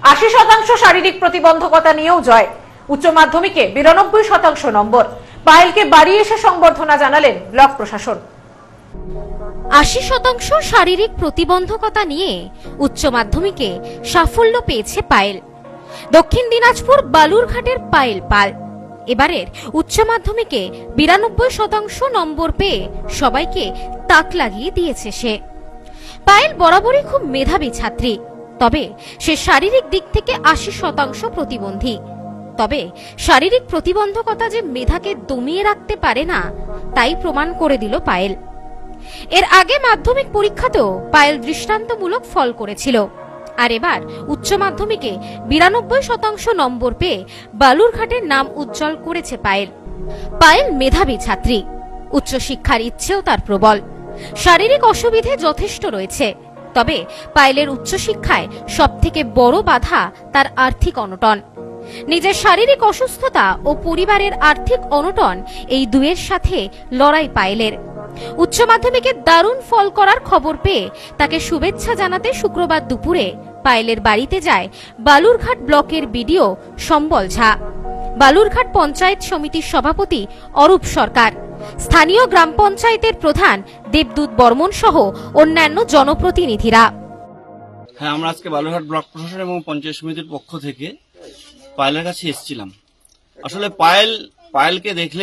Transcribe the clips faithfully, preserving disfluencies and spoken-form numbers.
আশি শতাংশ শারীরিক প্রতিবন্ধকতা নিয়েও জয়। উচ্চ মাধ্যমিকে বিরানব্বই শতাংশ নম্বর। পায়েলকে বাড়ি এসে সংবর্ধনা জানালেন ব্লক প্রশাসন। আশি শতাংশ শারীরিক প্রতিবন্ধকতা নিয়ে উচ্চ মাধ্যমিকে সাফল্য পেয়েছে পায়েল। দক্ষিণ দিনাজপুর বালুরঘাটের পায়েল পাল এবারের উচ্চ মাধ্যমিকে বিরানব্বই শতাংশ নম্বর পেয়ে সবাইকে তাক লাগিয়ে দিয়েছে সে। পায়েল বরাবরই খুব মেধাবী ছাত্রী, তবে সে শারীরিক দিক থেকে আশি শতাংশ প্রতিবন্ধী। তবে শারীরিক প্রতিবন্ধকতা যে মেধাকে দমিয়ে রাখতে পারে না তাই প্রমাণ করে দিল পায়েল। এর আগে মাধ্যমিক পরীক্ষাতেও পায়েল দৃষ্টান্তমূলক ফল করেছিল, আর এবার উচ্চ মাধ্যমিকে বিরানব্বই শতাংশ নম্বর পেয়ে বালুরঘাটের নাম উজ্জ্বল করেছে পায়েল। পায়েল মেধাবী ছাত্রী, উচ্চশিক্ষার ইচ্ছেও তার প্রবল। শারীরিক অসুবিধে যথেষ্ট রয়েছে, তবে পায়েলের উচ্চশিক্ষায় সবথেকে বড় বাধা তার আর্থিক অনটন। নিজের শারীরিক অসুস্থতা ও পরিবারের আর্থিক অনটন, এই দুয়ের সাথে লড়াই পায়েলের। উচ্চ মাধ্যমিকে দারুণ ফল করার খবর পেয়ে তাকে শুভেচ্ছা জানাতে শুক্রবার দুপুরে পায়েলের বাড়িতে যায় বালুরঘাট ব্লকের বিডিও সম্বল ঝা, বালুরঘাট পঞ্চায়েত সমিতির সভাপতি অরূপ সরকার, স্থানীয় গ্রাম পঞ্চায়েতের প্রধান দেবদূত বর্মন সহ অন্যান্য জনপ্রতিনিধিরা। হ্যাঁ, আমরা আজকে বালুরঘাট ব্লক প্রশাসন এবং পঞ্চায়েত সমিতির পক্ষ থেকে পায়েলের কাছে এসেছিলাম। আসলে পায়েল পায়েলকে দেখলে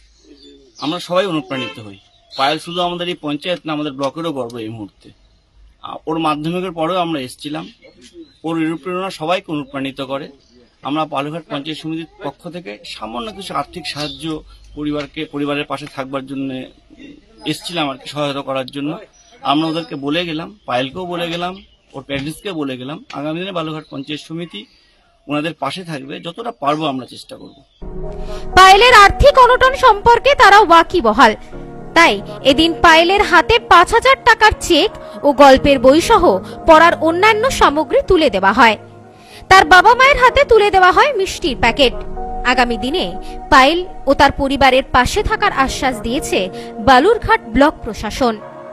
আমরা সবাই অনুপ্রাণিত হই। পায়েল শুধু আমাদের এই পঞ্চায়েত না, আমাদের ব্লকেরও গর্ব এই মুহূর্তে। ওর মাধ্যমিকের পরেও আমরা এসেছিলাম। ওর অনুপ্রেরণা সবাইকে অনুপ্রাণিত করে। আমরা বালুরঘাট পঞ্চায়েত সমিতির পক্ষ থেকে সামান্য কিছু আর্থিক সাহায্য পরিবারকে পরিবারের পাশে থাকবার জন্য এসেছিলাম আর কি, সহায়তা করার জন্য। আমরা ওদেরকে বলে গেলাম, পায়েলকেও বলে গেলাম, ওর প্যারেন্টসকে বলে গেলাম, আগামী দিনে বালুরঘাট পঞ্চায়েত সমিতি ওনাদের পাশে থাকবে, যতটা পারবো আমরা চেষ্টা করব। পায়েলের আর্থিক অনটন সম্পর্কে তারা ওয়াকিবহাল, তাই এদিন পায়েলের হাতে পাঁচ হাজার টাকার চেক ও গল্পের বই সহ পড়ার অন্যান্য সামগ্রী তুলে দেওয়া হয়। তার বাবা মায়ের হাতে তুলে দেওয়া হয় মিষ্টির প্যাকেট। আগামী দিনে পায়েল ও তার পরিবারের পাশে থাকার আশ্বাস দিয়েছে বালুরঘাট ব্লক প্রশাসন।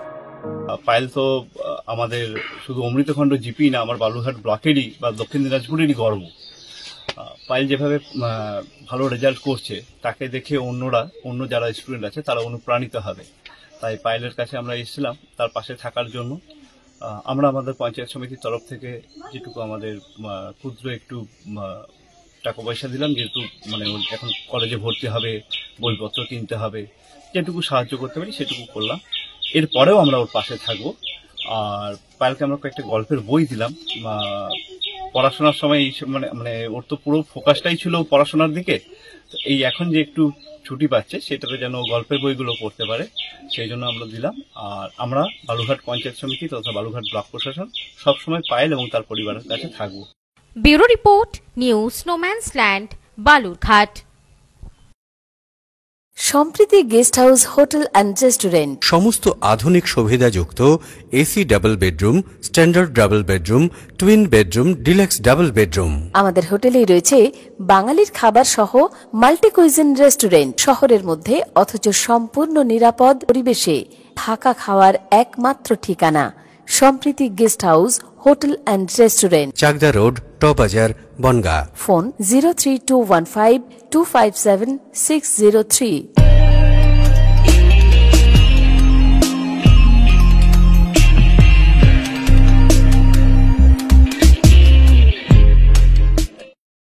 পায়েল তো আমাদের শুধু অমৃতখণ্ড জিপি না, আমার বালুরঘাট ব্লকেরই বা দক্ষিণ দিনাজপুরেরই গর্ব। পায়েল যেভাবে ভালো রেজাল্ট করছে তাকে দেখে অন্যরা অন্য যারা স্টুডেন্ট আছে তারা অনুপ্রাণিত হবে। তাই পায়েলের কাছে আমরা এসেছিলাম তার পাশে থাকার জন্য। আমরা আমাদের পঞ্চায়েত সমিতির তরফ থেকে যেটুকু আমাদের ক্ষুদ্র একটু টাকা পয়সা দিলাম, যেহেতু মানে এখন কলেজে ভর্তি হবে, বইপত্র কিনতে হবে, যেটুকু সাহায্য করতে পারি সেটুকু করলাম। এরপরেও আমরা ওর পাশে থাকবো। আর পায়েলকে আমরা কয়েকটা গল্পের বই দিলাম। পড়াশোনার সময় মানে মানে ওর তো পুরো ফোকাসটাই ছিল পড়াশোনার দিকে। এই এখন যে একটু ছুটি পাচ্ছে সেটাতে যেন গল্পের বইগুলো পড়তে পারে, সেই জন্য আমরা দিলাম। আর আমরা বালুরঘাট পঞ্চায়েত সমিতি তথা বালুরঘাট ব্লক প্রশাসন সবসময় পায়েল এবং তার পরিবারের কাছে থাকবো। ব্যুরো রিপোর্ট, নিউজ স্নোম্যান্সল্যান্ড, Balurghat. Sampriti guest house hotel and restaurant, সমস্ত আধুনিক সুবিধাযুক্ত AC double bedroom, standard double bedroom, twin bedroom, deluxe double bedroom. আমাদের হোটেলেই রয়েছে বাঙালির খাবার সহ মাল্টি কুইজিন রেস্টুরেন্ট। শহরের মধ্যে অথচ সম্পূর্ণ নিরাপদ পরিবেশে থাকা খাওয়ার একমাত্র ঠিকানা Sampriti guest house hotel and restaurant, Chakdah road, টবাজার, Bongaon. Phone zero three two one five two five seven six zero three.